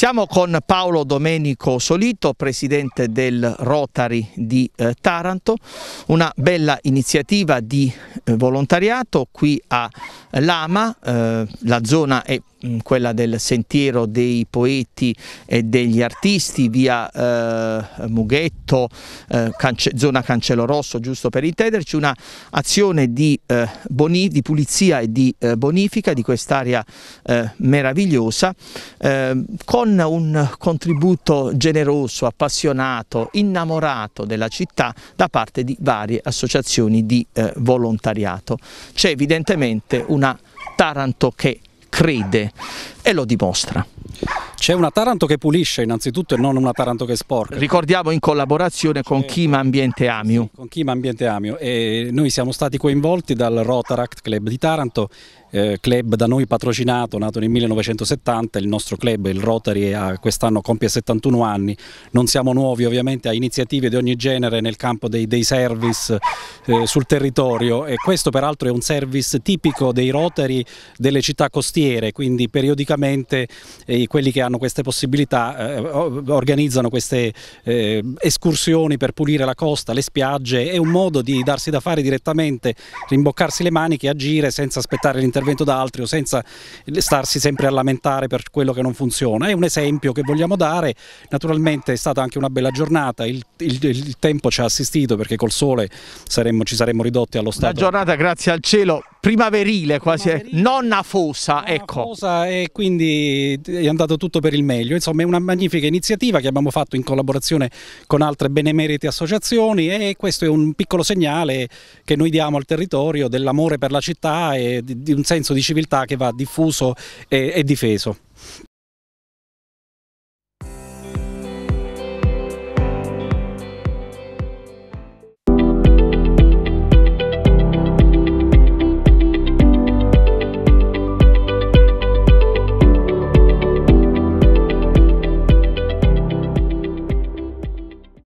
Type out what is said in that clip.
Siamo con Paolo Domenico Solito, presidente del Rotary di Taranto, una bella iniziativa di volontariato qui a Lama. La zona è quella del Sentiero dei Poeti e degli Artisti, via Mughetto, zona Cancello Rosso, giusto per intenderci, una azione di pulizia e di bonifica di quest'area meravigliosa, con un contributo generoso, appassionato, innamorato della città da parte di varie associazioni di volontariato. C'è evidentemente una Taranto che crede e lo dimostra. C'è una Taranto che pulisce innanzitutto e non una Taranto che sporca. Ricordiamo in collaborazione con Chima Ambiente Amio. Con Chima Ambiente Amio, e noi siamo stati coinvolti dal Rotaract Club di Taranto, club da noi patrocinato, nato nel 1970, il nostro club, il Rotary, quest'anno compie 71 anni. Non siamo nuovi ovviamente a iniziative di ogni genere nel campo dei service sul territorio, e questo peraltro è un service tipico dei Rotary delle città costiere, quindi periodicamente quelli che hanno queste possibilità organizzano queste escursioni per pulire la costa, le spiagge. È un modo di darsi da fare direttamente, rimboccarsi le maniche e agire senza aspettare l'intervento da altri o senza starsi sempre a lamentare per quello che non funziona. È un esempio che vogliamo dare. Naturalmente è stata anche una bella giornata, il tempo ci ha assistito perché col sole ci saremmo ridotti allo stato. La giornata, grazie al cielo, primaverile quasi, non afosa, ecco. Afosa, e quindi è andato tutto per il meglio. Insomma, è una magnifica iniziativa che abbiamo fatto in collaborazione con altre benemerite associazioni, e questo è un piccolo segnale che noi diamo al territorio dell'amore per la città e di un senso di civiltà che va diffuso e difeso.